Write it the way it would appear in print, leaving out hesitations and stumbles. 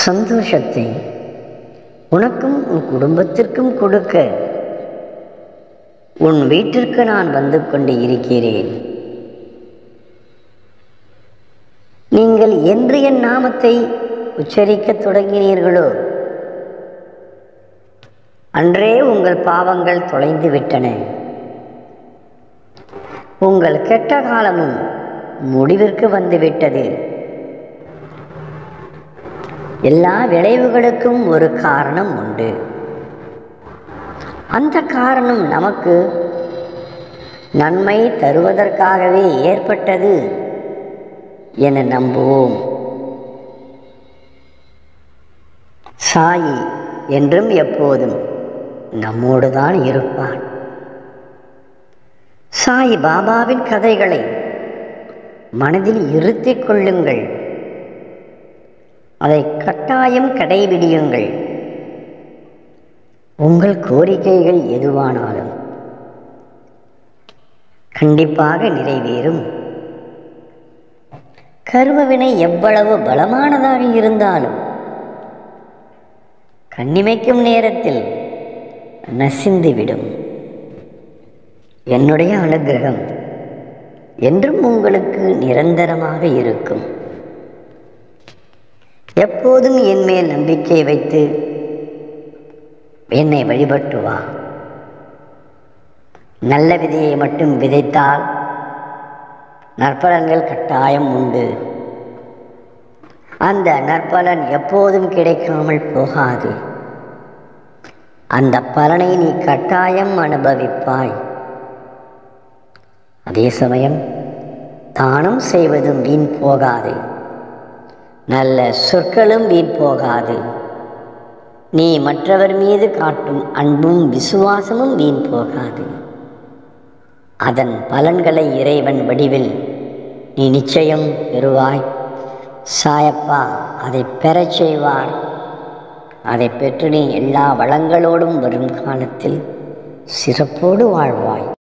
சந்தோஷத்தை உனக்கும் உன் குடும்பத்திற்கும் கொடுக்க உன் வீட்டிற்கு நான் வந்து கொண்டு இருக்கிறேன். நீங்கள் என்று என் நாமத்தை உச்சரிக்கத் தொடங்கினீர்களோ அன்றே உங்கள் பாவங்கள் தொலைந்து விட்டன. உங்கள் கெட்ட காலமும் முடிவிற்கு வந்துவிட்டது. எல்லா விளைவுகளுக்கும் ஒரு காரணம் உண்டு. அந்த காரணம் நமக்கு நன்மை தருவதற்காகவே ஏற்பட்டது என நம்புவோம். சாயி என்றும் எப்போதும் நம்மோடுதான் இருப்பான். சாய் பாபாவின் கதைகளை மனதில் இருத்திக் கொள்ளுங்கள். அதை கட்டாயம் கடைபிடியுங்கள். உங்கள் கோரிக்கைகள் எதுவானாலும் கண்டிப்பாக நிறைவேறும். கர்மவினை எவ்வளவு பலமானதாக இருந்தாலும் கண்ணிமைக்கும் நேரத்தில் நசிந்துவிடும். என்னுடைய அனுகிரகம் என்றும் உங்களுக்கு நிரந்தரமாக இருக்கும். எப்போதும் என் மேல் நம்பிக்கை வைத்து என்னை வழிபட்டு வா. நல்ல விதையை மட்டும் விதைத்தால் நற்பலன்கள் கட்டாயம் உண்டு. அந்த நற்பலன் எப்போதும் கிடைக்காமல் போகாது. அந்த பலனை நீ கட்டாயம் அனுபவிப்பாய். அதே சமயம் தானம் செய்வதும் வீண் போகாது. நல்ல சொற்களும் வீண் போகாது. நீ மற்றவர் மீது காட்டும் அன்பும் விசுவாசமும் வீண் போகாது. அதன் பலன்களை இறைவன் வடிவில் நீ நிச்சயம் பெறுவாய். சாயப்பா அதை பெறச் செய்வார். அதை பெற்று நீ எல்லா வளங்களோடும் வரும் காலத்தில் சிறப்போடு வாழ்வாய்.